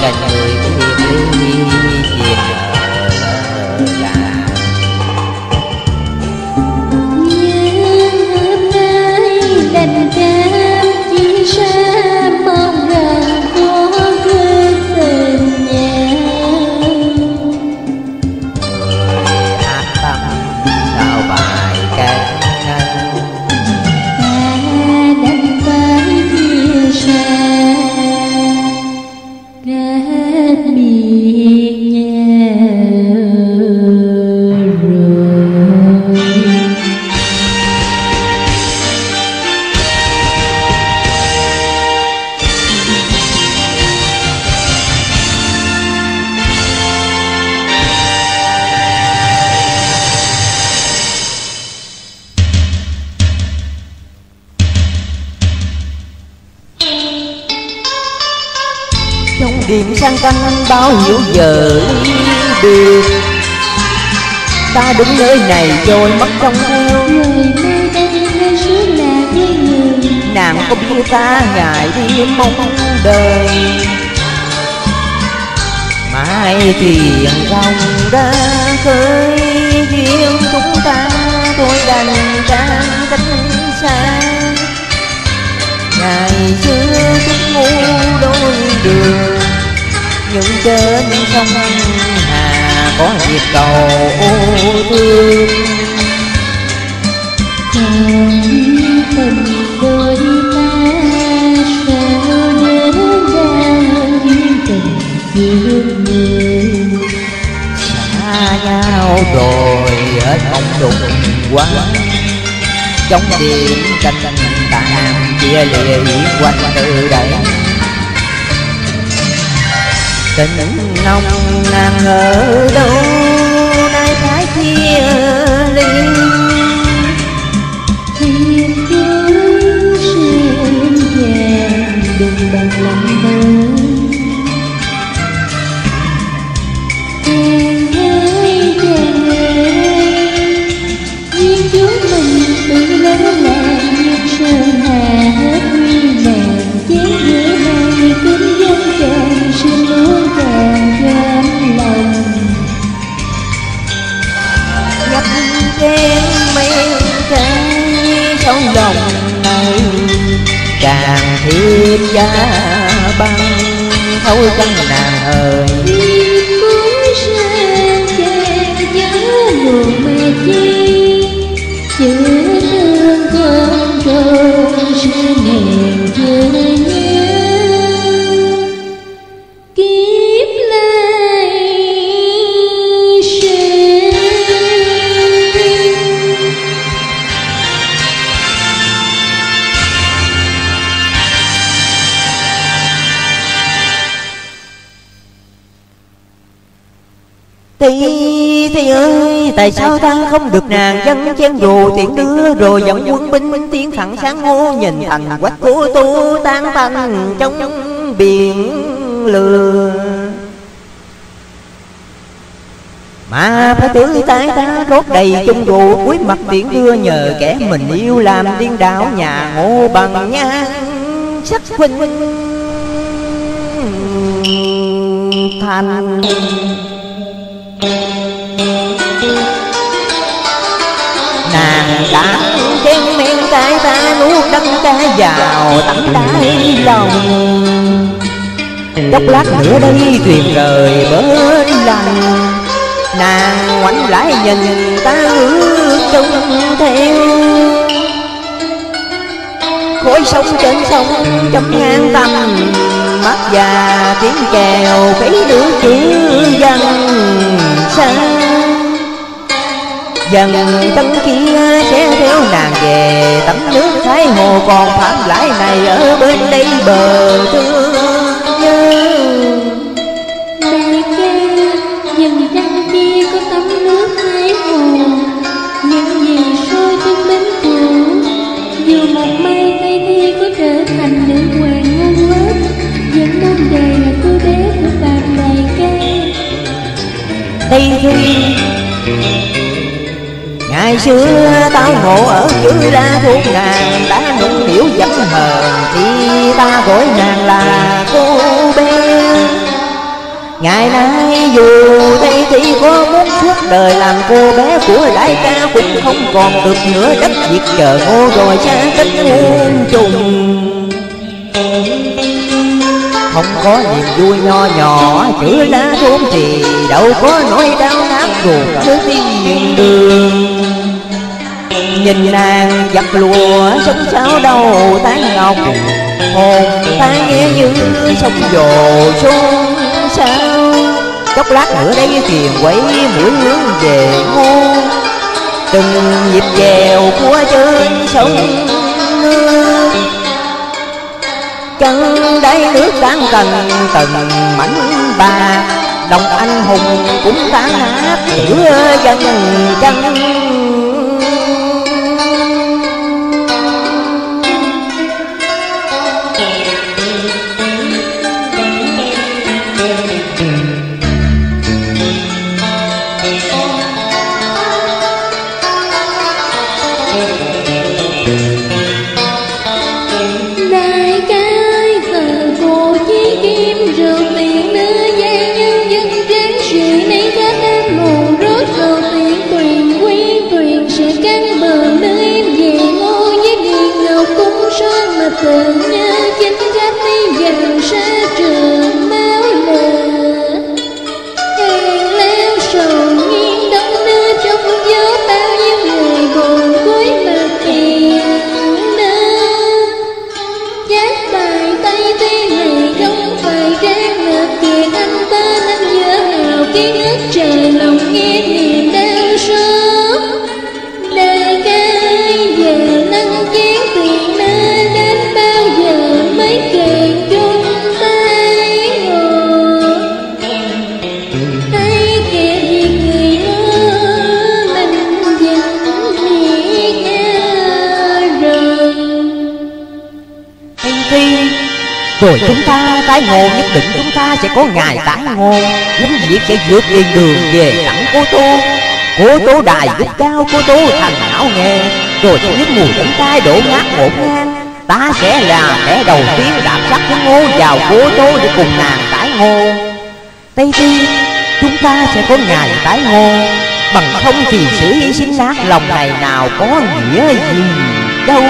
cạnh người thiệt ly chuyện là đành cam chỉ xa mong rằng có cơ tình nhau. người an tâm sao bài can ngăn Ta đành phải chia xa cách biệt nhau rồi. trong điểm sang canh bao nhiêu giờ biệt, ta đứng nơi này rồi mất trong theo. Rồi mai đây hai suốt là với người, Nàng có biết ta ngày đêm mong đời, mai thuyền rong ra khơi duyên chúng ta thôi đành trang cách xa. Ngày xưa chúng ngu đôi đường, nhưng trên sông Hà có dịp cầu thương. còn tình đôi ta sao nhớ ra duyên tình yêu người. Xa nhau rồi hết mong đụng quanh, trong đêm tranh tàn chia lìa quanh từ đây. Tình nồng nàn ở đâu nay phải chia ly. Thiệp cưới sương vàng đừng bằng lòng mơ. Chàng ơi chàng ơi, duyên chúng mình từ lâu là duyên sơn hà hết nguyên nàng. Chén giữa này kính dân chàng xin muốn chàng cho lòng. Nhấp chén men trái trong lòng này, càng thêm giá băng thấu chân nàng ơi. Cuối sang chàng nhớ buồn mê chi, chữ thương con trôi sẽ nghẹn chưa nhớ. Kiếp lai sẽ Thì ơi, tại sao ta không được nàng dân chen dù tiễn đưa, rồi dẫn quân binh tiến thẳng sáng ngô, nhìn thành quách của tu tan thành trong biển lửa. Mà phải tưới tay ta rót đầy chung rượu, cuối mặt tiễn đưa nhờ kẻ mình yêu làm điên đảo nhà Ngô bằng nhan sắc huynh thành. Nàng đã chén men cái ta nuốt đắng cá vào tận đáy lòng. Chốc lát nữa đây thuyền rời bến lặng, nàng ngoảnh lại nhìn ta ước trông theo. Khói sông trên sông chấm ngang tầm mắt, và tiếng chèo mấy đứa chữ văn xa. Dần tâm kia sẽ theo nàng về tắm nước Thái Hồ, còn phạm lại này ở bên đây bờ thương nhớ. đại ca dần trăng kia có tắm nước Thái Hồ, những gì soi trên bến cũ. Dù một mai thay thi có trở thành nữ hoàng ngon lớp, vẫn mong đời là cô bé của bạn đại ca. Đây thì ngày xưa tao ngộ ở chữ La thuộc nàng, đã nũng nịu giận hờn thì ta gọi nàng là cô bé. Ngày nay dù Tây Thi có muốn suốt đời làm cô bé của đại ca cũng không còn được nữa. Đất Việt chờ Ngô rồi xa cách muôn trùng. Không có niềm vui nho nhỏ chữ lá thốn thì đâu có nỗi đau nát ruột thứ thiên đường. Nhìn nàng giặt lụa sống sao đâu tán ngọc, hồn ta nghe như sóng dồ xôn sao. Chốc lát nữa đây thuyền quấy mũi hướng về Ngô, từng nhịp chèo của trên sông nước. Chân đáy nước đang cần từng mảnh bạc, đồng anh hùng cũng tan nát giữa dân chân. Tự như chính khách đi dần xa trường máu lửa. Hàng leo sầu nghiêng đông đưa trong gió, bao nhiêu người buồn cuối mặt tiền nơ. Chát bài Tây Thi này không phải ráng ngược kiệt anh ta nên giữa hào kiến ức trời lòng nghe niềm đau xót. Đại ca giờ nâng chén tiền nơi đến bao giờ mới kèn chung tay ngồi. Thấy kẻ việc người hứa mình dần biết rồi. Tây Thi rồi chúng ta tái ngộ, nhất định chúng ta sẽ có ngày tái ngộ. Lính Việt sẽ vượt lên đường về tặng Cô Tô. Cô Tô đài gốc cao, Cô Tô thành hảo nghề. Rồi trong những mùi đánh tay đổ ngát ngổn ngang, ta sẽ là kẻ đầu tiên đạp sát với Ngô vào Cô Tô để cùng nàng tái ngộ. Tây Thi, chúng ta sẽ có ngày tái ngộ. Bằng không thì sự hy sinh nát lòng này nào có nghĩa gì đâu.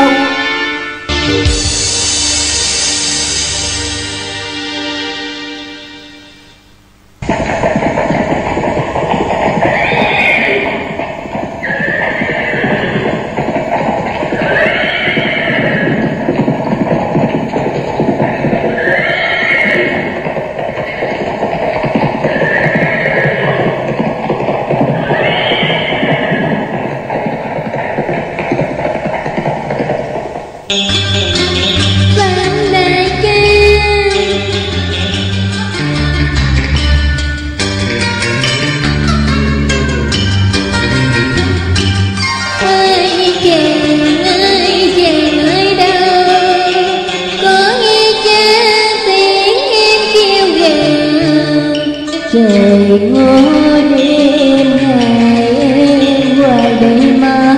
Trời ngô đêm ngày em ngoài đây mà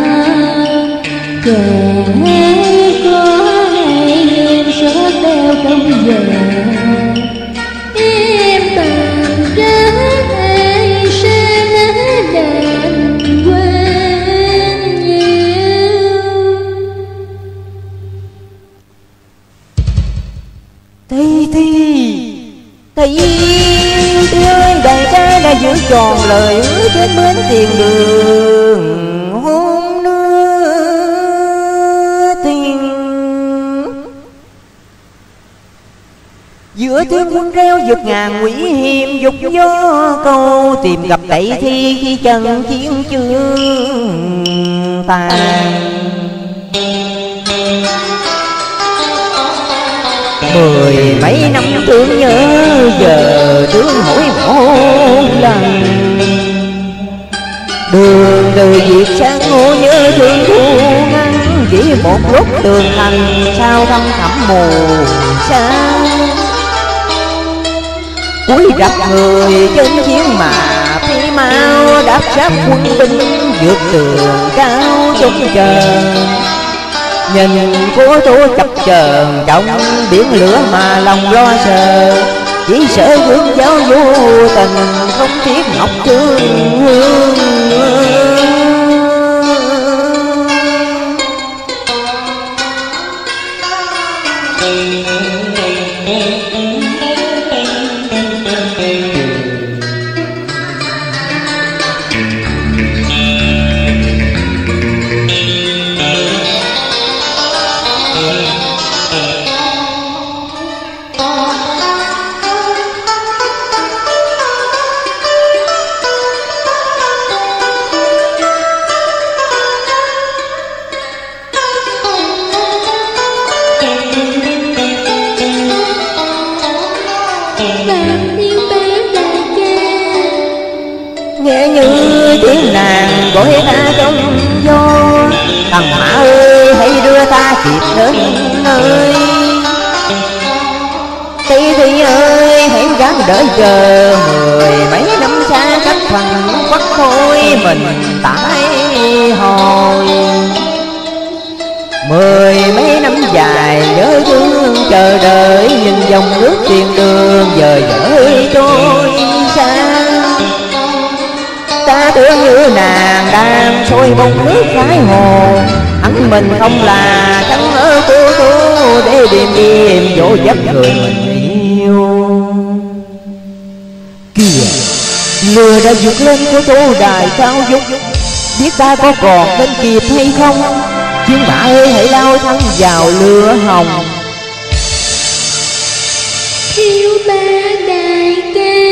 chàng hãy có hay em xót đeo trong giờ em tàn ra hay sẽ đàn quên nhau. Tây Thi ơi, đại ca đã giữ tròn lời hứa trên bến tiền đường hôn nước tiền. Giữa tiếng quân reo giật ngàn nguy hiểm, dục gió câu tìm gặp Tây Thi khi chân chiến chương tàn. Mười mấy năm thương nhớ giờ thương mỗi một lần. Đường từ Việt sang Ngô nhớ thương thu ngăn, chỉ một lúc tường thành sao thăm thẳm mù xa. Cuối gặp người trên chiến mà phi mau, đáp sát quân binh vượt tường cao sông trời. Nhìn Cô Tô chập chờn trong biển lửa mà lòng lo sợ, chỉ sợ vương giáo vô tình không tiếc ngọc thương hương. Nghe như tiếng nàng gọi ta trong gió, thằng Mã ơi hãy đưa ta kịp đến nơi. Tí Thi ơi hãy gắng đợi chờ, 10 mấy năm xa cách phần quắc thôi mình tái hồi. 10 mấy năm dài nhớ thương chờ đợi, nhìn dòng nước tiền đường dời dời trôi xa. Ta tưởng như nàng đang sôi bông nước Thái Hồ, hắn mình không là trắng ở cô tô để điềm điềm dỗ dấp người mình yêu. Kìa lừa đã vượt lên của tô đài cao vút, biết ta có còn bên kịp hay không? Chiến mã ơi hãy lao thẳng vào lửa hồng. Thiếu ba đại ca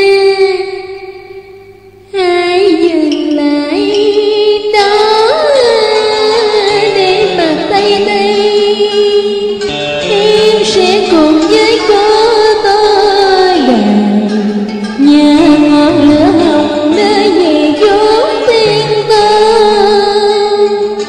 hãy dừng lại đó để mà tay tay, em sẽ cùng với cô tôi nhà ngọn lửa hồng nơi về chốn tiên tôn.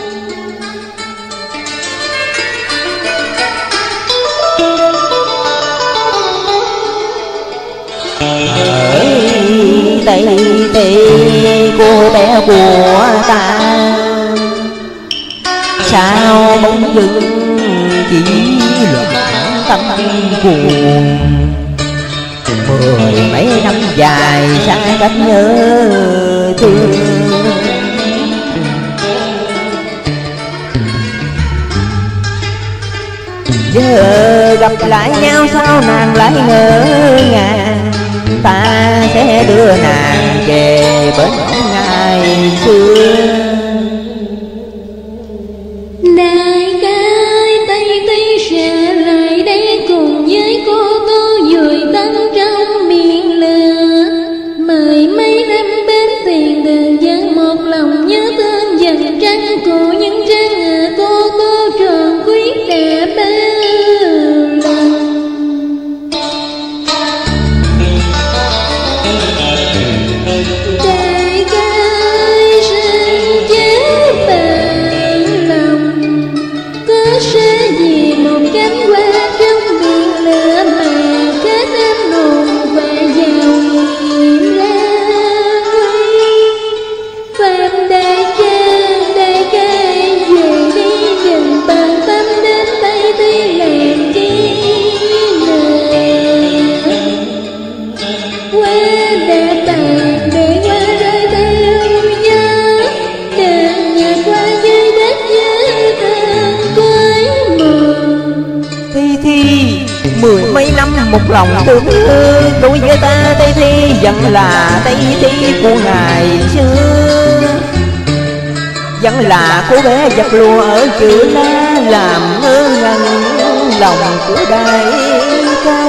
Tây Tây cô bé của ta, sao bỗng dưng chỉ luận tâm cuồng. 10 mấy năm dài xa cách nhớ thương, giờ gặp lại nhau sao nàng lại ngỡ ngàng. Ta sẽ đưa nàng về bên ông ngày xưa. Đại ca ơi Tây Tây sẽ lại đây cùng với cô tô vùi tân trong miệng lửa. 10 mấy năm bên tiền đường dân một lòng nhớ thương dần trăng cụ những trăng cô tô tròn quyết đã bao lần. Đại ca ơi xin chớ bận lòng, có sẽ vì một cánh hoa trong biển lửa mà kết em hồn và giàu hiểm ra quy. Phạm đại ca về đi đừng bận tâm đến Tây Thi làm chi nữa. Qua đã tàn để qua rơi theo nhớ, đừng nhạt qua dưới đất nhớ thương quái mộng. Thi 10 mấy năm một lòng tương thương, đối với ta Tây Thi vẫn là Tây Thi của ngày xưa. Vẫn là cô bé giặt lụa ở chữ La, làm ngơ ngẩn lòng của đại ca.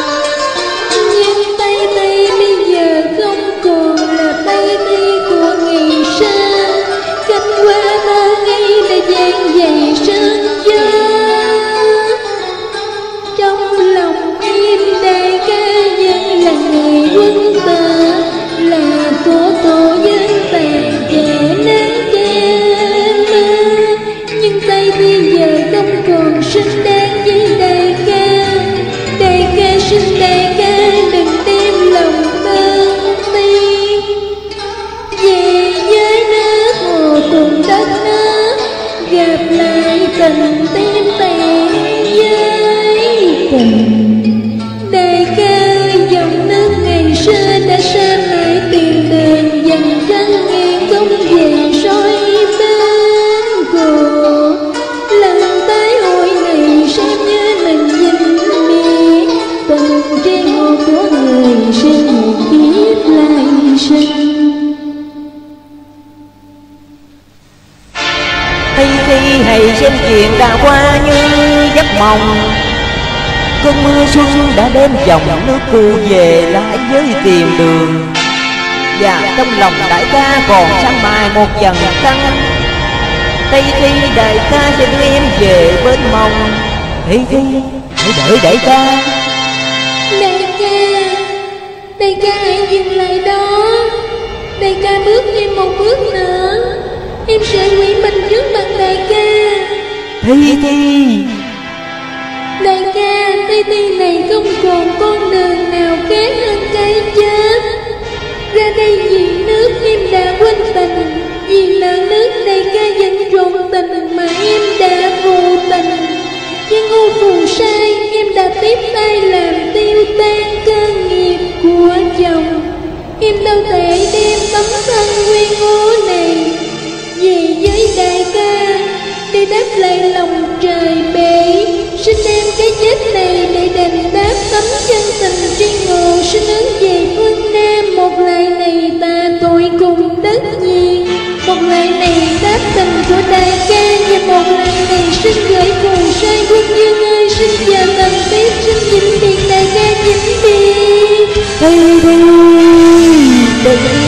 Nhưng Tây Thi bây giờ không còn là Tây Thi của ngày xưa. Cánh hoa thơ ngây đã dang dày sương gió. Trong lòng em đại ca vẫn là ngày quân tờ, là của tổ dân tàn trẻ nắng che mưa. Nhưng Tây Thi giờ không còn xứng đáng với đại ca. một kiếp lại sinh. Thi Thi hay xem chuyện đã qua như giấc mộng. Cơn mưa xuân đã đem dòng nước cu về lại với tìm đường. Và trong lòng đại ca còn sáng mai một dần trăng. Thi Thi đại ca sẽ đưa em về bên mong. Thi Thi hãy đợi đại ca. Đại ca hãy dừng lại đó. Đại ca bước thêm một bước nữa, em sẽ quỷ mình trước mặt đại ca. Thi Thi, đại ca, Thi Thi này không còn con đường nào khác hơn cái chết. Ra đây vì nước em đã quên tình, vì nợ nước đại ca vẫn trọn tình mà em đã vô tình. Nhưng ô phù sai, em đã tiếp tay làm tiêu tan cơ nghiệp của chồng. Em đâu thể đem tấm thân nguyên ngố này về với đại ca để đáp lại lòng trời bể. Xin đem cái chết này để đền đáp tấm chân tình tri ngộ. Xin hướng về phương Nam, một lại này ta tội cùng đất nhiên. Một lại này đáp tình của đại ca, và một lại này xin gửi phù sai quân dương ơi. Xin chờ tầm tiếp, xin vĩnh biệt đại ca vĩnh biệt. Thi Thi, đừng